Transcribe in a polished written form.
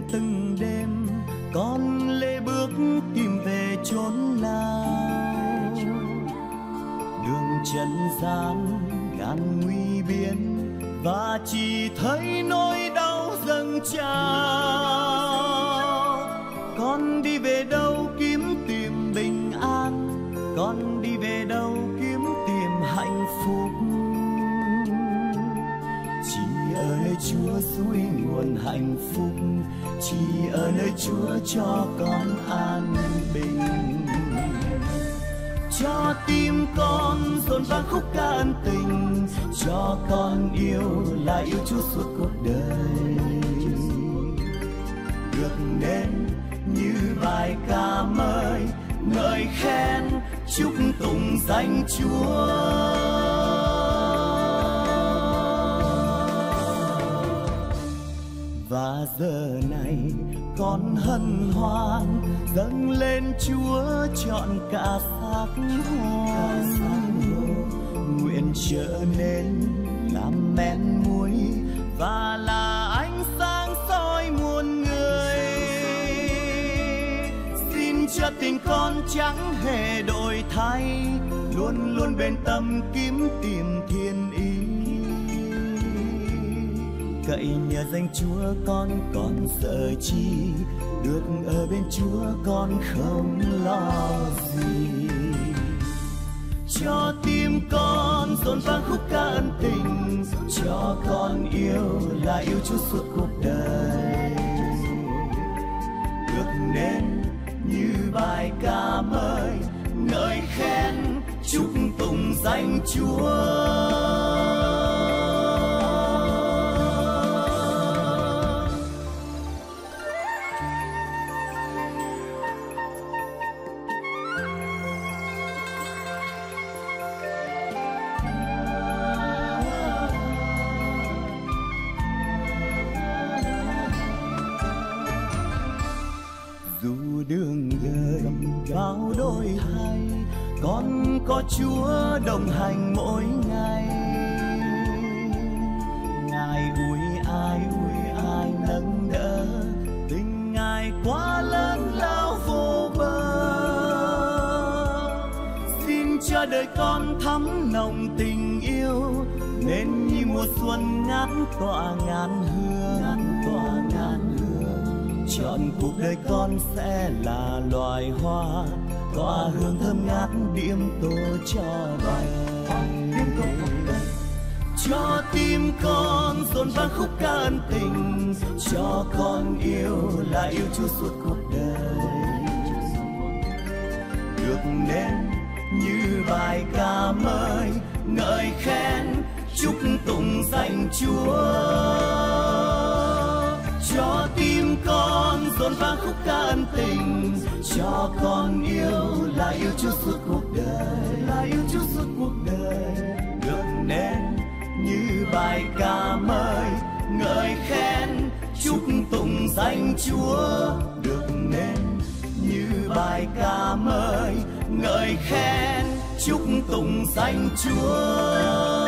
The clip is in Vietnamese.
từng đêm con lê bước tìm về chốn nào. Đường trần gian ngàn nguy biên và chỉ thấy nỗi đau dâng trào. Con đi về đâu kiếm tìm bình an, con đi về đâu kiếm tìm hạnh phúc. Chỉ ở nơi Chúa suối nguồn hạnh phúc, chỉ ở nơi Chúa cho con an bình. Cho tim con dồn vang khúc ca ân tình, cho con yêu là yêu Chúa suốt cuộc đời. Được nên như bài ca mới ngợi khen chúc tụng danh Chúa. Và giờ này con hân hoan dâng lên Chúa trọn cả xác hồn. Nguyện trở nên làm men muối và là ánh sáng soi muôn người. Xin cho tình con chẳng hề đổi thay, luôn luôn bên tâm kiếm tìm thiên ý. Cậy nhờ danh Chúa con còn sợ chi, được ở bên Chúa con không lo gì. Cho tim con dồn vang khúc ca ân tình, cho con yêu là yêu Chúa suốt cuộc đời. Được nên như bài ca mới ngợi khen chúc tụng danh Chúa. Đường đời bao đổi thay, con có Chúa đồng hành mỗi ngày. Ngài ui ai nâng đỡ, tình Ngài quá lớn lao vô bờ. Xin cho đời con thắm nồng tình yêu, nên như mùa xuân ngát tỏa ngàn hương. Chọn cuộc đời con sẽ là loài hoa, tỏa hương thơm ngát điểm tô cho đời. Cho tim con dồn vang khúc ca ân tình, cho con yêu là yêu Chúa suốt cuộc đời. Được nên như bài ca mới ngợi khen chúc tụng danh Chúa. Cho tim con dồn vang khúc ca ân tình, cho con yêu là yêu Chúa suốt cuộc đời, là yêu Chúa suốt cuộc đời. Được nên như bài ca mới ngợi khen chúc tụng danh Chúa. Được nên như bài ca mới ngợi khen chúc tụng danh Chúa.